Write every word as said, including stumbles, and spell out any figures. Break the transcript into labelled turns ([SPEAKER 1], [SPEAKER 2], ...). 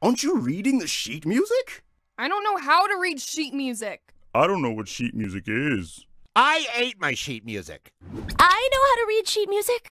[SPEAKER 1] Aren't you reading the sheet music?
[SPEAKER 2] I don't know how to read sheet music.
[SPEAKER 3] I don't know what sheet music is.
[SPEAKER 4] I ate my sheet music.
[SPEAKER 5] I know how to read sheet music.